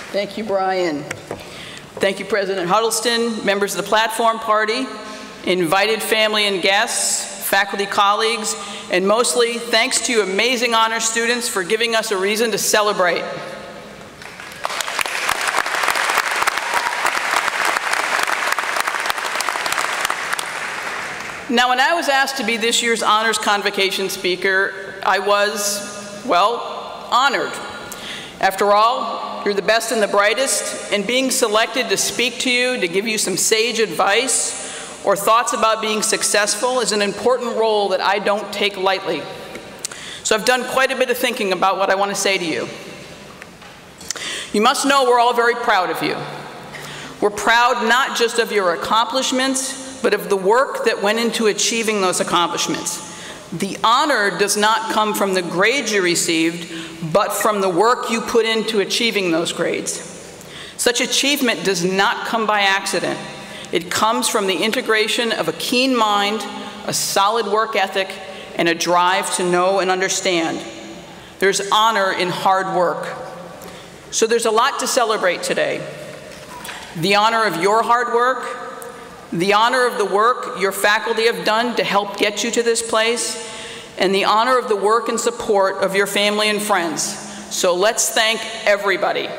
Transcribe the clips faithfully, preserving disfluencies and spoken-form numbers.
Thank you, Brian. Thank you, President Huddleston, members of the platform party, invited family and guests, faculty colleagues, and mostly thanks to you amazing honor students for giving us a reason to celebrate. Now, when I was asked to be this year's Honors Convocation speaker, I was, well, honored. After all, you're the best and the brightest, and being selected to speak to you, to give you some sage advice or thoughts about being successful is an important role that I don't take lightly. So I've done quite a bit of thinking about what I want to say to you. You must know we're all very proud of you. We're proud not just of your accomplishments, but of the work that went into achieving those accomplishments. The honor does not come from the grades you received, but from the work you put into achieving those grades. Such achievement does not come by accident. It comes from the integration of a keen mind, a solid work ethic, and a drive to know and understand. There's honor in hard work. So there's a lot to celebrate today. The honor of your hard work, the honor of the work your faculty have done to help get you to this place, and the honor of the work and support of your family and friends. So let's thank everybody.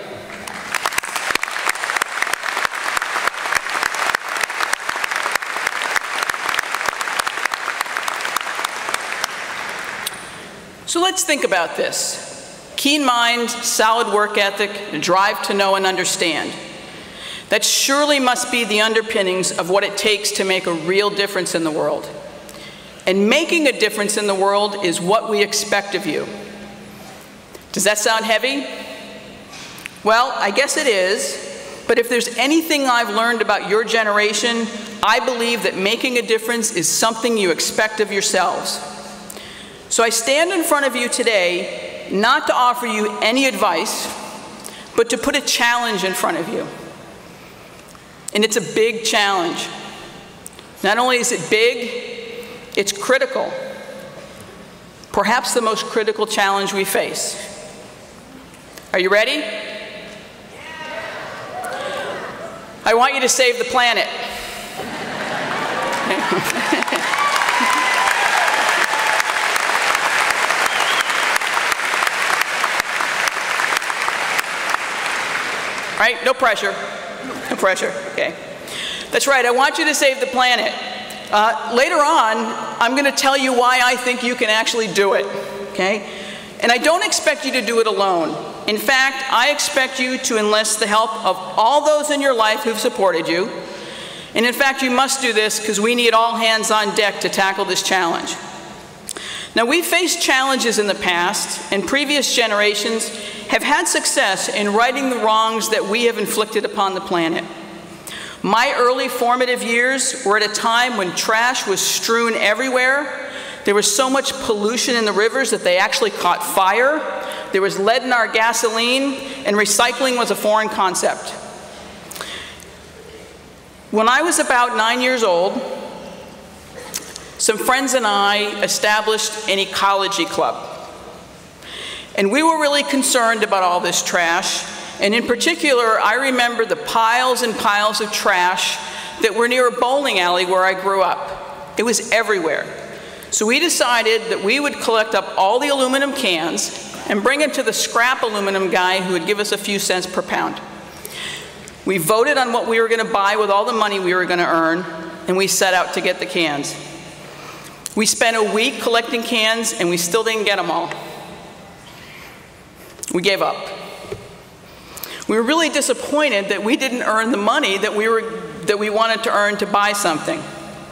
So let's think about this. Keen mind, solid work ethic, a drive to know and understand. That surely must be the underpinnings of what it takes to make a real difference in the world. And making a difference in the world is what we expect of you. Does that sound heavy? Well, I guess it is, but if there's anything I've learned about your generation, I believe that making a difference is something you expect of yourselves. So I stand in front of you today not to offer you any advice, but to put a challenge in front of you. And it's a big challenge. Not only is it big, it's critical. Perhaps the most critical challenge we face. Are you ready? I want you to save the planet. All right, no pressure. No pressure, okay. That's right, I want you to save the planet. Uh, later on, I'm gonna tell you why I think you can actually do it, okay? And I don't expect you to do it alone. In fact, I expect you to enlist the help of all those in your life who've supported you. And in fact, you must do this because we need all hands on deck to tackle this challenge. Now, we've faced challenges in the past, and previous generations have had success in righting the wrongs that we have inflicted upon the planet. My early formative years were at a time when trash was strewn everywhere. There was so much pollution in the rivers that they actually caught fire. There was lead in our gasoline, and recycling was a foreign concept. When I was about nine years old, some friends and I established an ecology club. And we were really concerned about all this trash. And in particular, I remember the piles and piles of trash that were near a bowling alley where I grew up. It was everywhere. So we decided that we would collect up all the aluminum cans and bring it to the scrap aluminum guy who would give us a few cents per pound. We voted on what we were going to buy with all the money we were going to earn, and we set out to get the cans. We spent a week collecting cans, and we still didn't get them all. We gave up. We were really disappointed that we didn't earn the money that we, were, that we wanted to earn to buy something.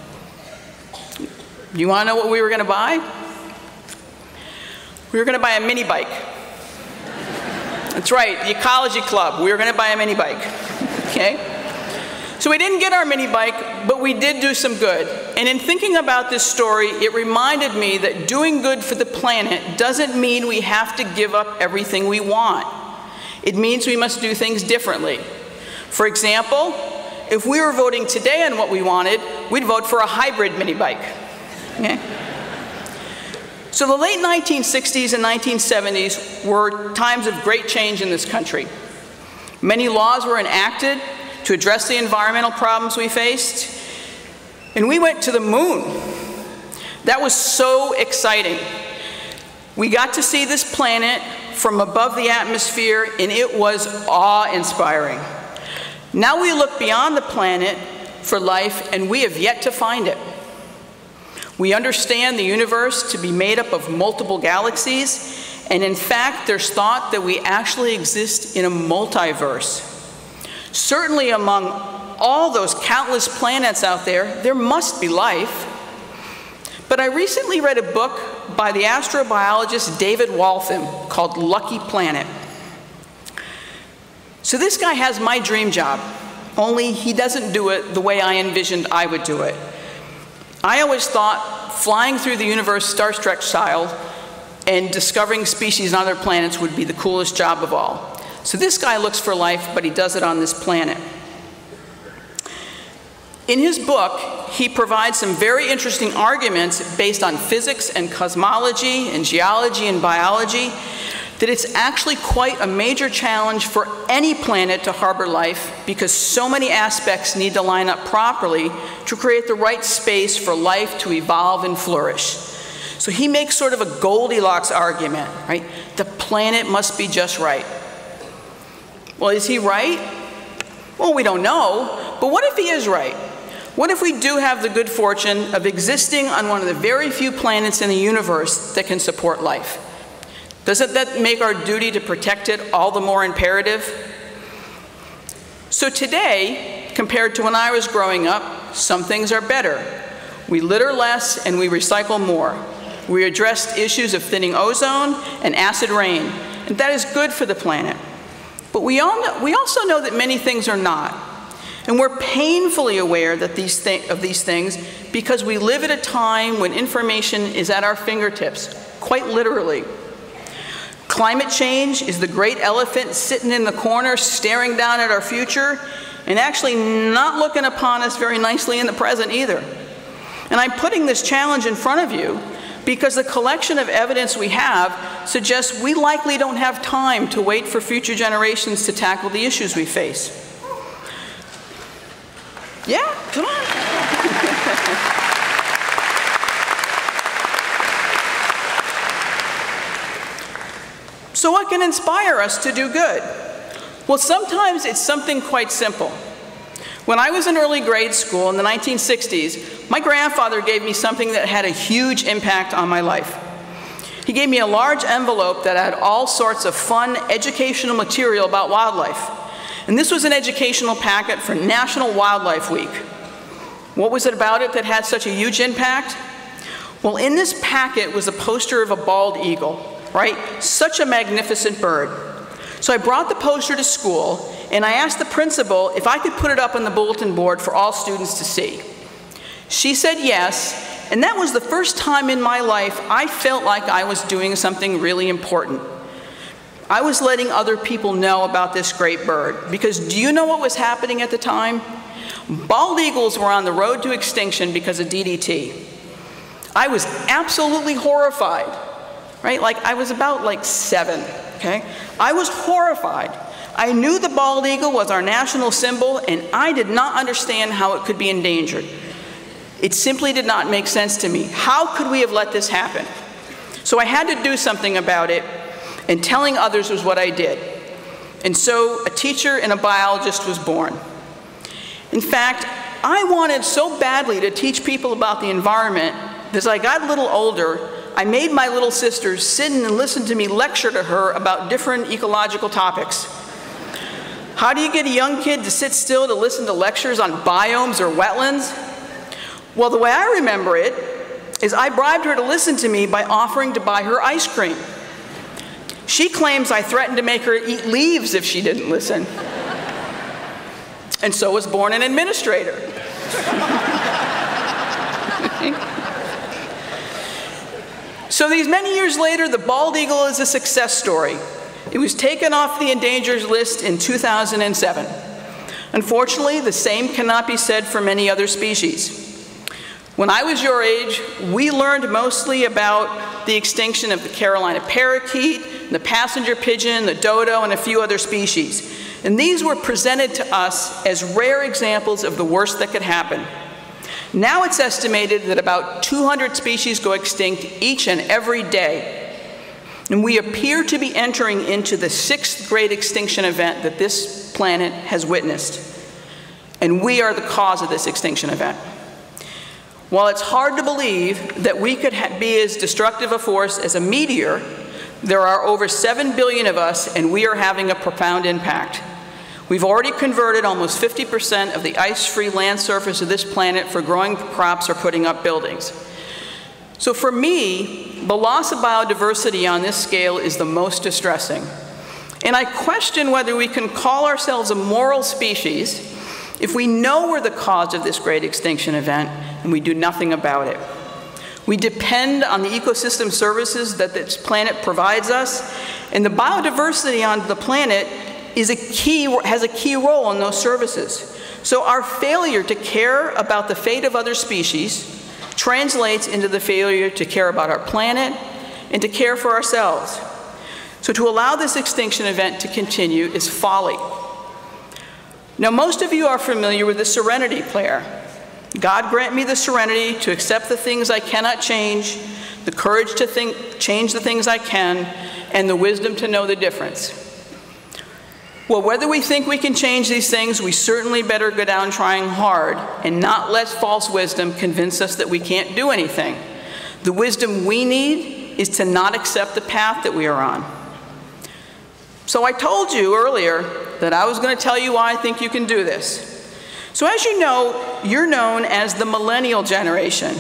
You want to know what we were going to buy? We were going to buy a mini bike. That's right, the Ecology Club. We were going to buy a mini bike. Okay? So we didn't get our mini bike, but we did do some good. And in thinking about this story, it reminded me that doing good for the planet doesn't mean we have to give up everything we want. It means we must do things differently. For example, if we were voting today on what we wanted, we'd vote for a hybrid mini bike. Okay? So the late nineteen sixties and nineteen seventies were times of great change in this country. Many laws were enacted to address the environmental problems we faced. And we went to the moon. That was so exciting. We got to see this planet from above the atmosphere, and it was awe-inspiring. Now we look beyond the planet for life, and we have yet to find it. We understand the universe to be made up of multiple galaxies, and in fact, there's thought that we actually exist in a multiverse. Certainly among all those countless planets out there, there must be life. But I recently read a book by the astrobiologist David Waltham called Lucky Planet. So this guy has my dream job, only he doesn't do it the way I envisioned I would do it. I always thought flying through the universe Star Trek style and discovering species on other planets would be the coolest job of all. So this guy looks for life, but he does it on this planet. In his book, he provides some very interesting arguments based on physics and cosmology and geology and biology that it's actually quite a major challenge for any planet to harbor life because so many aspects need to line up properly to create the right space for life to evolve and flourish. So he makes sort of a Goldilocks argument, right? The planet must be just right. Well, is he right? Well, we don't know, but what if he is right? What if we do have the good fortune of existing on one of the very few planets in the universe that can support life? Doesn't that make our duty to protect it all the more imperative? So today, compared to when I was growing up, some things are better. We litter less and we recycle more. We addressed issues of thinning ozone and acid rain, and that is good for the planet. But we, all know, we also know that many things are not. And we're painfully aware that these of these things because we live at a time when information is at our fingertips, quite literally. Climate change is the great elephant sitting in the corner staring down at our future and actually not looking upon us very nicely in the present either. And I'm putting this challenge in front of you because the collection of evidence we have suggests we likely don't have time to wait for future generations to tackle the issues we face. Yeah, come on. So what can inspire us to do good? Well, sometimes it's something quite simple. When I was in early grade school in the nineteen sixties, my grandfather gave me something that had a huge impact on my life. He gave me a large envelope that had all sorts of fun educational material about wildlife. And this was an educational packet for National Wildlife Week. What was it about it that had such a huge impact? Well, in this packet was a poster of a bald eagle, right? Such a magnificent bird. So I brought the poster to school, and I asked the principal if I could put it up on the bulletin board for all students to see. She said yes, and that was the first time in my life I felt like I was doing something really important. I was letting other people know about this great bird, because do you know what was happening at the time? Bald eagles were on the road to extinction because of D D T. I was absolutely horrified, right? Like I was about like seven, okay? I was horrified. I knew the bald eagle was our national symbol, and I did not understand how it could be endangered. It simply did not make sense to me. How could we have let this happen? So I had to do something about it, and telling others was what I did. And so a teacher and a biologist was born. In fact, I wanted so badly to teach people about the environment that as I got a little older, I made my little sisters sit and listen to me lecture to her about different ecological topics. How do you get a young kid to sit still to listen to lectures on biomes or wetlands? Well, the way I remember it is I bribed her to listen to me by offering to buy her ice cream. She claims I threatened to make her eat leaves if she didn't listen. And so was born an administrator. So these many years later, the bald eagle is a success story. It was taken off the endangered list in two thousand seven. Unfortunately, the same cannot be said for many other species. When I was your age, we learned mostly about the extinction of the Carolina parakeet, the passenger pigeon, the dodo, and a few other species. And these were presented to us as rare examples of the worst that could happen. Now it's estimated that about two hundred species go extinct each and every day. And we appear to be entering into the sixth great extinction event that this planet has witnessed. And we are the cause of this extinction event. While it's hard to believe that we could be as destructive a force as a meteor, there are over seven billion of us, and we are having a profound impact. We've already converted almost fifty percent of the ice-free land surface of this planet for growing crops or putting up buildings. So for me, the loss of biodiversity on this scale is the most distressing. And I question whether we can call ourselves a moral species if we know we're the cause of this great extinction event and we do nothing about it. We depend on the ecosystem services that this planet provides us, and the biodiversity on the planet is a key, has a key role in those services. So our failure to care about the fate of other species translates into the failure to care about our planet and to care for ourselves. So to allow this extinction event to continue is folly. Now, most of you are familiar with the serenity prayer. God grant me the serenity to accept the things I cannot change, the courage to think, change the things I can, and the wisdom to know the difference. Well, whether we think we can change these things, we certainly better go down trying hard and not let false wisdom convince us that we can't do anything. The wisdom we need is to not accept the path that we are on. So I told you earlier that I was going to tell you why I think you can do this. So as you know, you're known as the millennial generation.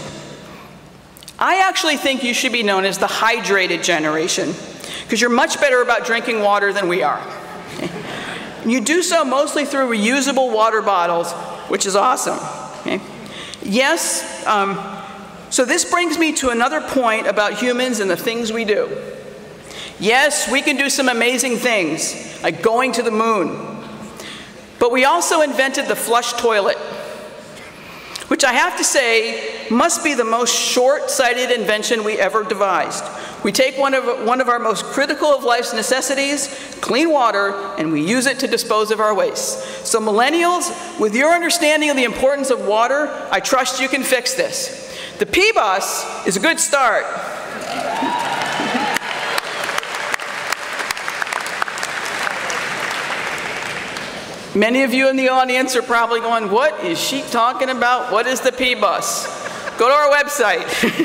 I actually think you should be known as the hydrated generation, because you're much better about drinking water than we are. Okay? You do so mostly through reusable water bottles, which is awesome. Okay? Yes, um, so this brings me to another point about humans and the things we do. Yes, we can do some amazing things, like going to the moon. But we also invented the flush toilet, which I have to say must be the most short-sighted invention we ever devised. We take one of, one of our most critical of life's necessities, clean water, and we use it to dispose of our waste. So millennials, with your understanding of the importance of water, I trust you can fix this. The P-bus is a good start. Many of you in the audience are probably going, what is she talking about? What is the P-bus? Go to our website.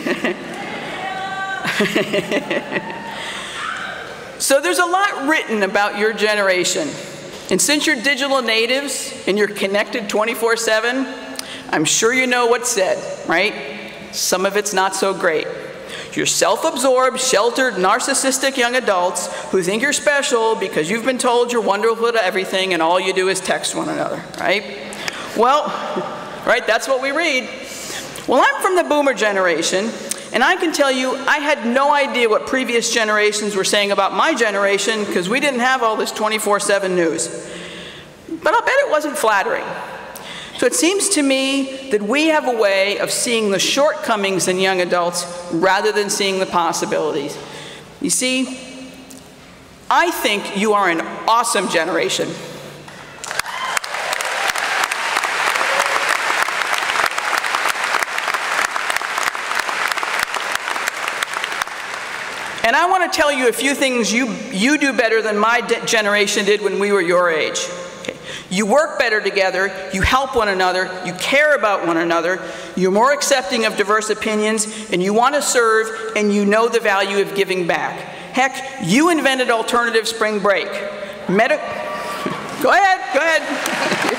So there's a lot written about your generation. And since you're digital natives and you're connected twenty-four seven, I'm sure you know what's said, right? Some of it's not so great. You're self-absorbed, sheltered, narcissistic young adults who think you're special because you've been told you're wonderful at everything and all you do is text one another, right? Well, right, that's what we read. Well, I'm from the boomer generation, and I can tell you I had no idea what previous generations were saying about my generation because we didn't have all this twenty-four seven news. But I'll bet it wasn't flattering. So it seems to me that we have a way of seeing the shortcomings in young adults rather than seeing the possibilities. You see, I think you are an awesome generation. And I want to tell you a few things you, you do better than my generation did when we were your age. You work better together, you help one another, you care about one another, you're more accepting of diverse opinions, and you want to serve, and you know the value of giving back. Heck, you invented alternative spring break. Medi- go ahead, go ahead.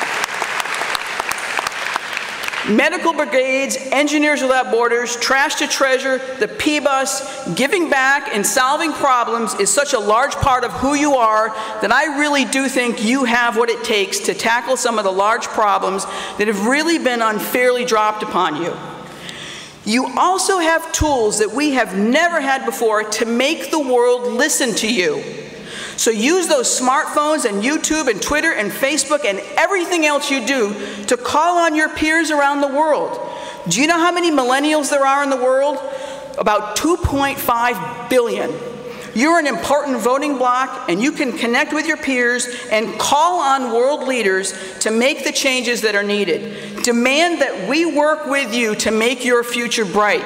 Medical brigades, Engineers Without Borders, Trash to Treasure, the P-bus, giving back and solving problems is such a large part of who you are that I really do think you have what it takes to tackle some of the large problems that have really been unfairly dropped upon you. You also have tools that we have never had before to make the world listen to you. So use those smartphones and YouTube and Twitter and Facebook and everything else you do to call on your peers around the world. Do you know how many millennials there are in the world? About two point five billion. You're an important voting bloc, and you can connect with your peers and call on world leaders to make the changes that are needed. Demand that we work with you to make your future bright.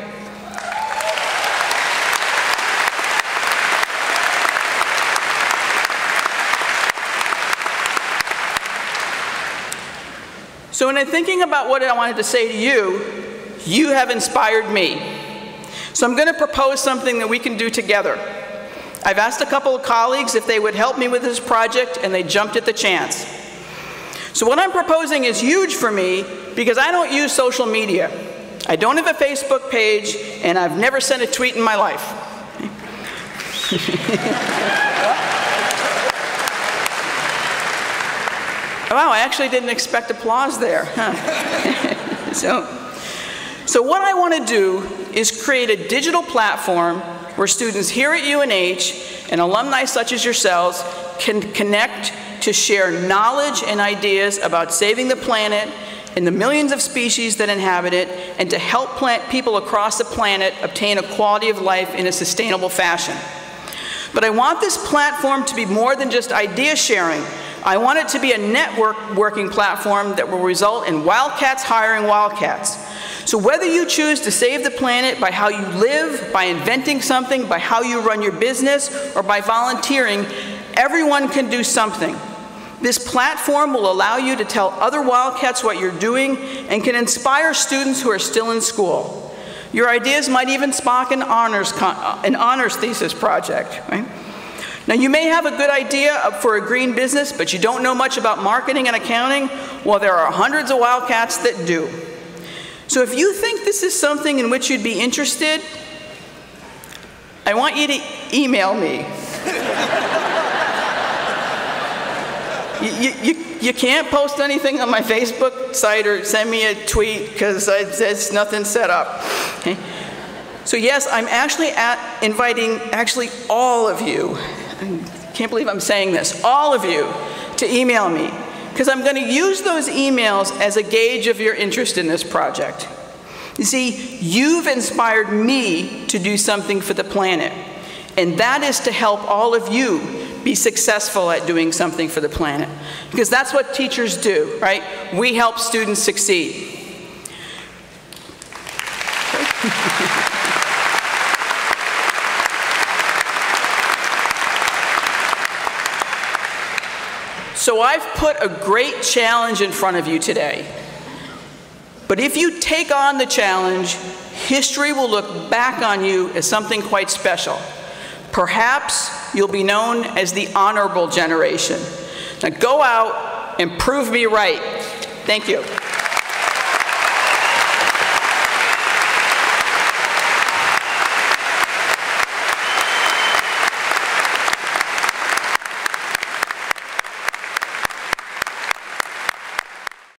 So when I'm thinking about what I wanted to say to you, you have inspired me. So I'm going to propose something that we can do together. I've asked a couple of colleagues if they would help me with this project, and they jumped at the chance. So what I'm proposing is huge for me because I don't use social media. I don't have a Facebook page, and I've never sent a tweet in my life. Wow, I actually didn't expect applause there. Huh? so, so what I want to do is create a digital platform where students here at U N H and alumni such as yourselves can connect to share knowledge and ideas about saving the planet and the millions of species that inhabit it, and to help plant people across the planet obtain a quality of life in a sustainable fashion. But I want this platform to be more than just idea sharing. I want it to be a network working platform that will result in wildcats hiring wildcats. So whether you choose to save the planet by how you live, by inventing something, by how you run your business, or by volunteering, everyone can do something. This platform will allow you to tell other wildcats what you're doing and can inspire students who are still in school. Your ideas might even spark an honors, an honors thesis project, right? Now, you may have a good idea for a green business, but you don't know much about marketing and accounting. Well, there are hundreds of wildcats that do. So if you think this is something in which you'd be interested, I want you to email me. you, you, you can't post anything on my Facebook site or send me a tweet because there's nothing set up. Okay? So yes, I'm actually at inviting actually all of you. I can't believe I'm saying this, all of you, to email me, because I'm going to use those emails as a gauge of your interest in this project. You see, you've inspired me to do something for the planet, and that is to help all of you be successful at doing something for the planet, because that's what teachers do, right? We help students succeed. So I've put a great challenge in front of you today. But if you take on the challenge, history will look back on you as something quite special. Perhaps you'll be known as the honorable generation. Now go out and prove me right. Thank you.